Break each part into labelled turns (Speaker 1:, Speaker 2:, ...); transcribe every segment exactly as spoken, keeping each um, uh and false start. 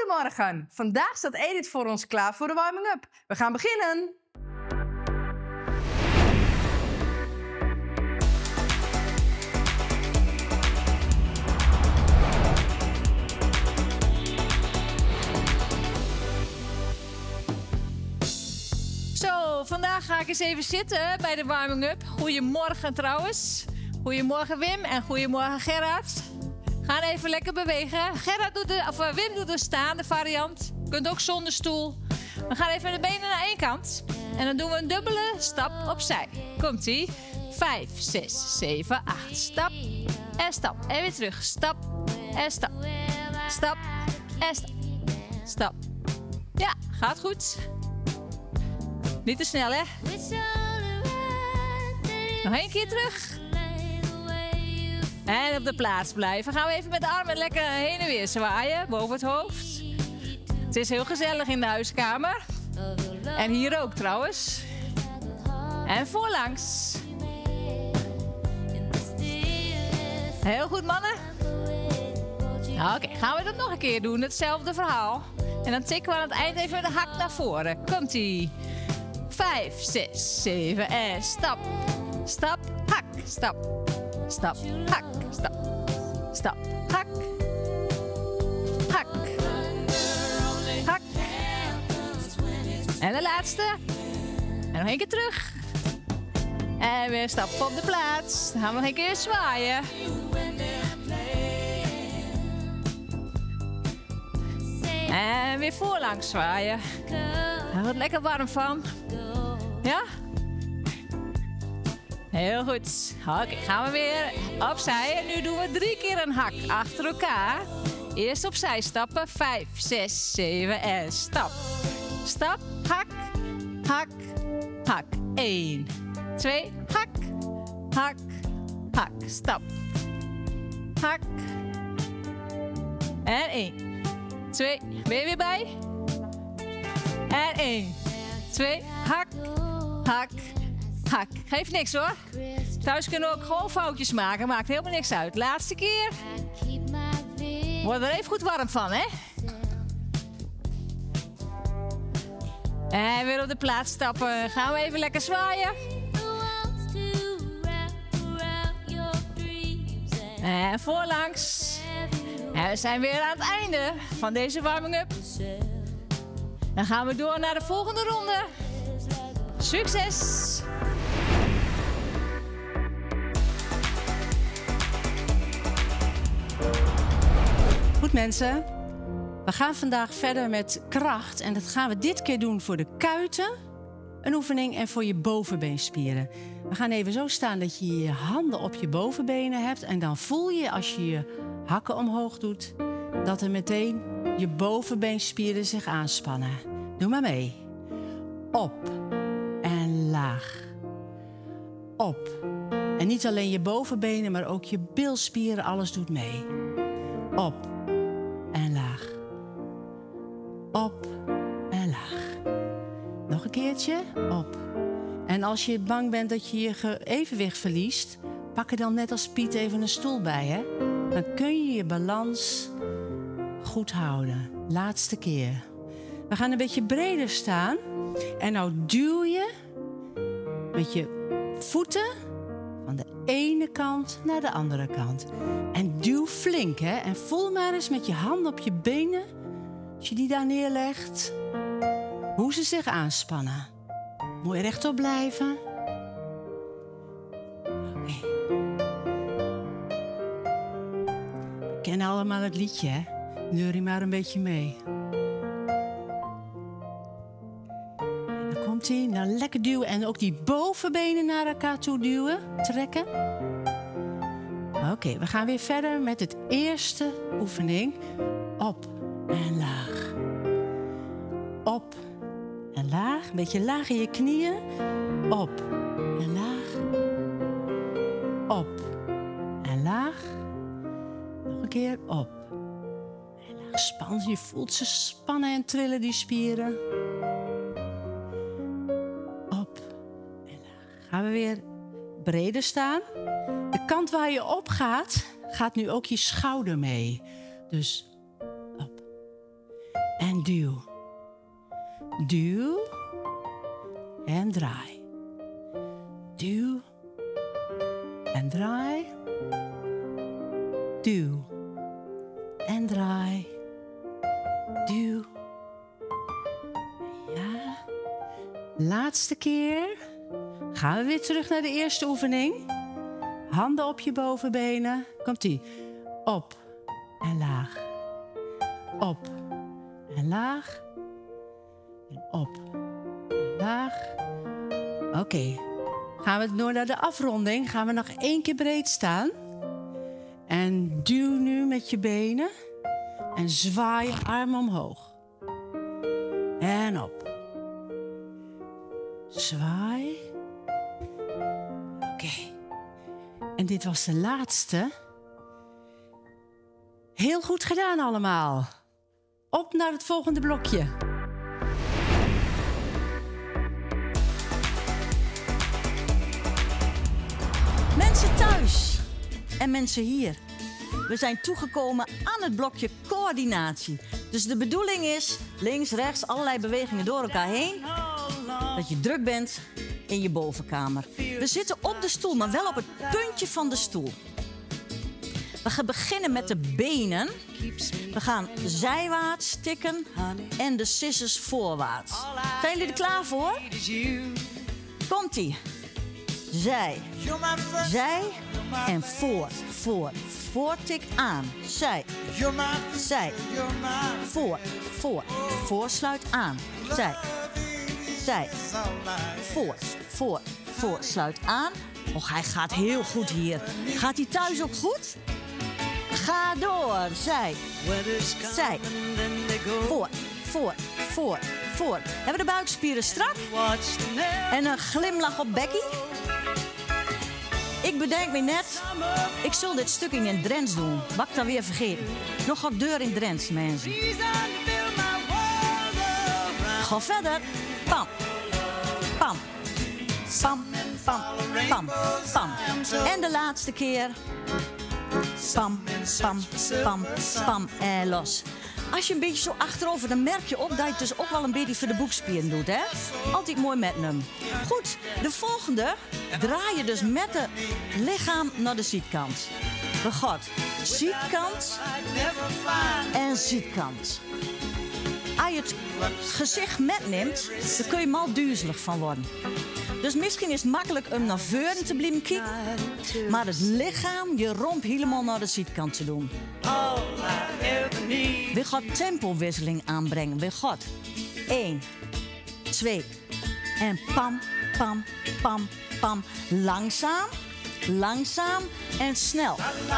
Speaker 1: Goedemorgen. Vandaag staat Edith voor ons klaar voor de warming-up. We gaan beginnen. Zo, vandaag ga ik eens even zitten bij de warming-up. Goedemorgen trouwens. Goedemorgen Wim en goedemorgen Gerard. Gaan even lekker bewegen. Gerard doet de, of Wim doet de staande variant. Je kunt ook zonder stoel. We gaan even de benen naar één kant. En dan doen we een dubbele stap opzij. Komt-ie. Vijf, zes, zeven, acht. Stap en stap. En weer terug. Stap en stap. Stap en stap. Stap. Ja, gaat goed. Niet te snel, hè? Nog één keer terug. En op de plaats blijven. Gaan we even met de armen lekker heen en weer zwaaien. Boven het hoofd. Het is heel gezellig in de huiskamer. En hier ook trouwens. En voorlangs. Heel goed, mannen. Oké, okay, gaan we dat nog een keer doen. Hetzelfde verhaal. En dan tikken we aan het eind even de hak naar voren. Komt-ie. Vijf, zes, zeven en stap. Stap, hak, stap. Stap, hak, stap. Stap, hak. Hak. Hak. En de laatste. En nog één keer terug. En weer stap op de plaats. Dan gaan we nog een keer zwaaien. En weer voorlangs zwaaien. Daar wordt lekker warm van. Ja? Heel goed. Oké, okay, gaan we weer opzij. En nu doen we drie keer een hak achter elkaar. Eerst opzij stappen. Vijf, zes, zeven en stap. Stap, hak, hak, hak. Eén, twee, hak, hak, hak. Stap. Hak. En één, twee. Ben je weer bij? En één, twee, hak, hak, hak. Geeft niks hoor. Thuis kunnen we ook gewoon foutjes maken. Maakt helemaal niks uit. Laatste keer. Word er even goed warm van, hè? En weer op de plaats stappen. Gaan we even lekker zwaaien. En voorlangs. En we zijn weer aan het einde van deze warming-up. Dan gaan we door naar de volgende ronde. Succes!
Speaker 2: Goed mensen, we gaan vandaag verder met kracht. En dat gaan we dit keer doen voor de kuiten. Een oefening en voor je bovenbeenspieren. We gaan even zo staan dat je je handen op je bovenbenen hebt. En dan voel je als je je hakken omhoog doet, dat er meteen je bovenbeenspieren zich aanspannen. Doe maar mee. Op en laag. Op. En niet alleen je bovenbenen, maar ook je bilspieren, alles doet mee. Op en laag. Op en laag. Nog een keertje. Op. En als je bang bent dat je je evenwicht verliest, pak er dan net als Piet even een stoel bij, hè? Dan kun je je balans goed houden. Laatste keer. We gaan een beetje breder staan. En nou duw je met je voeten van de ene kant naar de andere kant. En duw flink, hè? En voel maar eens met je handen op je benen, als je die daar neerlegt, hoe ze zich aanspannen. Mooi rechtop blijven. Oké. We kennen allemaal het liedje, hè? Neurie maar een beetje mee. En dan komt hij. Nou, lekker duwen. En ook die bovenbenen naar elkaar toe duwen. Trekken. Oké, okay, we gaan weer verder met het eerste oefening. Op en laag. Op en laag. Een beetje laag in je knieën. Op en laag. Op en laag. Nog een keer. Op en laag. Span. Je voelt ze spannen en trillen, die spieren. Op en laag. Gaan we weer breder staan. De kant waar je op gaat, gaat nu ook je schouder mee. Dus op En duw. Duw. En draai. Duw. En draai. Duw. En draai. Duw. Ja. Laatste keer. Gaan we weer terug naar de eerste oefening. Handen op je bovenbenen. Komt-ie. Op en laag. Op en laag. En op en laag. Oké. Okay. Gaan we door naar de afronding. Gaan we nog één keer breed staan. En duw nu met je benen. En zwaai je armen omhoog. En op. Zwaai. Oké. Okay. En dit was de laatste. Heel goed gedaan allemaal. Op naar het volgende blokje.
Speaker 3: Mensen thuis en mensen hier. We zijn toegekomen aan het blokje coördinatie. Dus de bedoeling is, links, rechts, allerlei bewegingen door elkaar heen. Dat je druk bent in je bovenkamer. We zitten op de stoel, maar wel op het puntje van de stoel. We gaan beginnen met de benen. We gaan zijwaarts tikken en de scissors voorwaarts. Zijn jullie er klaar voor? Komt-ie. Zij, zij en voor, voor, voor, tik aan. Zij, zij, voor, voor, voor, sluit aan. Zij, zij, voor, voor, voor, sluit aan. Och, hij gaat heel goed hier. Gaat hij thuis ook goed? Ga door. Zij, zij, voor, voor, voor, voor. Hebben we de buikspieren strak? En een glimlach op Becky. Ik bedenk me net, ik zal dit stuk in het Drents doen. Wat ik dan weer vergeten. Nog wat deur in Drents, mensen. Ga verder. Pam. Pam. Pam, pam, pam, pam. En de laatste keer. Pam, pam, pam, pam en los. Als je een beetje zo achterover, dan merk je op dat je het dus ook wel een beetje voor de boekspieren doet, hè? Altijd mooi met hem. Goed, de volgende draai je dus met het lichaam naar de zijkant. We gaan zijkant en zijkant. Als je het gezicht metneemt, dan kun je mal duizelig van worden. Dus misschien is het makkelijk om naar voren te blijven kijken, maar het lichaam, je romp helemaal naar de zijkant te doen. We gaan tempowisseling aanbrengen. We gaan één, twee en pam, pam, pam, pam. Langzaam, langzaam en snel.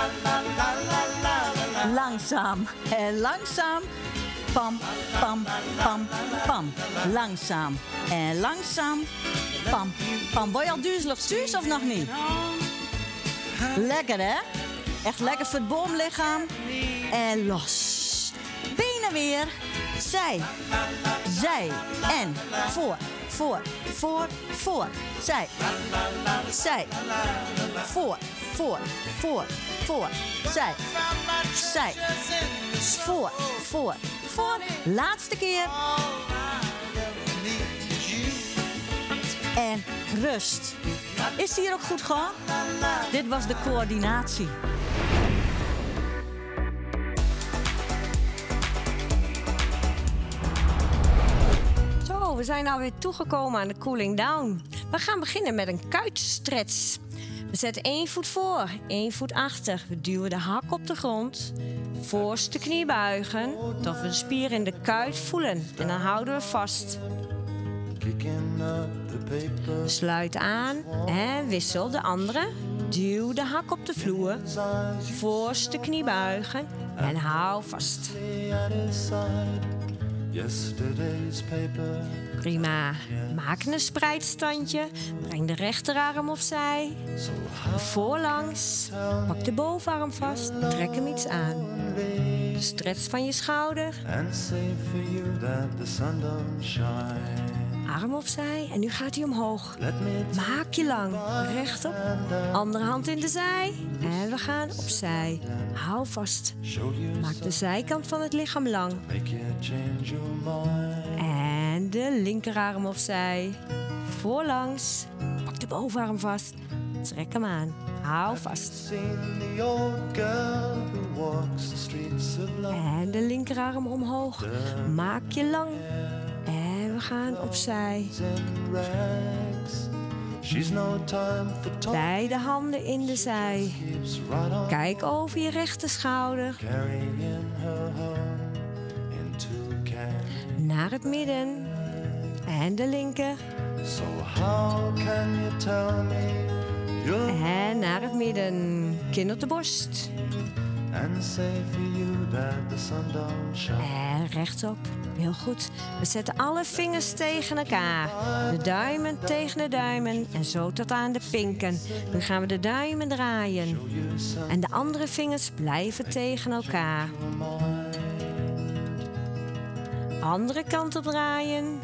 Speaker 3: Langzaam en langzaam. Pam, pam, pam, pam. Langzaam en langzaam. Pam, pam. Word je al duizelig thuis of nog niet? Lekker, hè? Echt lekker voor het boomlichaam. En los. Benen weer. Zij. Zij. En voor. Voor. Voor. Voor. Zij. Zij. Voor. Voor. Voor. Voor. Zij. Zij. Voor. Voor. Voor. Laatste keer. En rust. Is hier ook goed gegaan? Dit was de coördinatie.
Speaker 4: Zo, we zijn nou weer toegekomen aan de cooling down. We gaan beginnen met een kuitstretch. We zetten één voet voor, één voet achter. We duwen de hak op de grond. Voorste knie buigen, tot we de spier in de kuit voelen. En dan houden we vast. Sluit aan en wissel de andere. Duw de hak op de vloer. Voorste knie buigen en hou vast. Prima. Maak een spreidstandje. Breng de rechterarm opzij. Voorlangs. Pak de bovenarm vast. Trek hem iets aan. de stretch van je schouder.
Speaker 5: And say for you that the sun don't shine.
Speaker 4: Arm opzij en nu gaat hij omhoog.
Speaker 5: Let me
Speaker 4: Maak je lang, rechtop. Andere hand in de zij. En we gaan opzij. Hou vast.
Speaker 5: show you
Speaker 4: Maak de zijkant van het lichaam lang.
Speaker 5: make you change your mind.
Speaker 4: En de linkerarm opzij. Voorlangs. Pak de bovenarm vast. Trek hem aan. Hou vast.
Speaker 5: Seen the old girl who walks the streets of London.
Speaker 4: En de linkerarm omhoog. Maak je lang. En we gaan opzij.
Speaker 5: In rags. She's no time for talk.
Speaker 4: Beide handen in de zij.
Speaker 5: Keeps right on
Speaker 4: Kijk over je rechter schouder.
Speaker 5: carrying her home into camp.
Speaker 4: Naar het midden. En de linker.
Speaker 5: So how can you tell me you're
Speaker 4: En naar het midden. Kin op de borst.
Speaker 5: and say for you that the sun don't shine?
Speaker 4: En rechtop. Heel goed. We zetten alle vingers tegen elkaar. De duimen tegen de duimen. En zo tot aan de pinken. Nu gaan we de duimen draaien. En de andere vingers blijven tegen elkaar. Andere kant op draaien.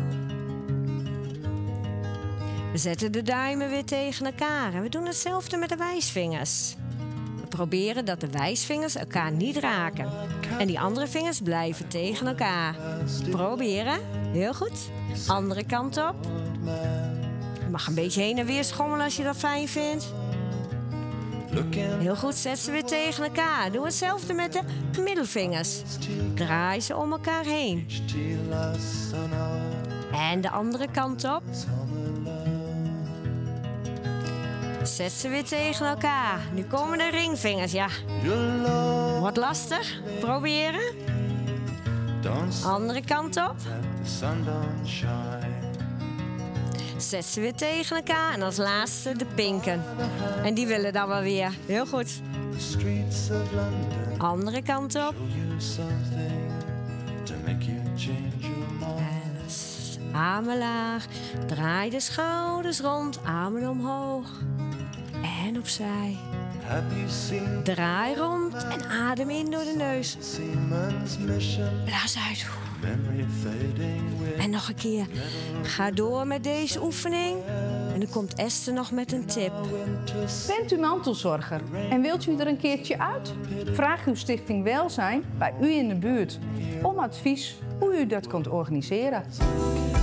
Speaker 4: We zetten de duimen weer tegen elkaar. En we doen hetzelfde met de wijsvingers. We proberen dat de wijsvingers elkaar niet raken. En die andere vingers blijven tegen elkaar. Proberen. Heel goed. Andere kant op. Je mag een beetje heen en weer schommelen als je dat fijn vindt.
Speaker 5: Looking
Speaker 4: Heel goed, zet ze weer tegen elkaar. Doe hetzelfde met de middelvingers. Draai ze om elkaar heen.
Speaker 5: till the sun out.
Speaker 4: En de andere kant op. Zet ze weer tegen elkaar. Nu komen de ringvingers, ja.
Speaker 5: Your love
Speaker 4: Wordt lastig. Proberen.
Speaker 5: don't say
Speaker 4: Andere kant op.
Speaker 5: that the sun don't shine.
Speaker 4: Zet ze weer tegen elkaar. En als laatste de pinken. En die willen dan wel weer. Heel goed.
Speaker 5: The streets of London
Speaker 4: Andere kant op.
Speaker 5: show you something to make you change your mind.
Speaker 4: En dus armen laag. Draai de schouders rond. Armen omhoog. En opzij.
Speaker 5: Have you seen
Speaker 4: Draai rond en adem in door de neus.
Speaker 5: Seaman's mission?
Speaker 4: Blaas uit.
Speaker 5: Memory fading with
Speaker 4: En nog een keer. Ga door met deze oefening. En dan komt Esther nog met een tip.
Speaker 5: winter
Speaker 6: Bent u mantelzorger en wilt u er een keertje uit? Vraag uw stichting Welzijn bij u in de buurt om advies hoe u dat kunt organiseren.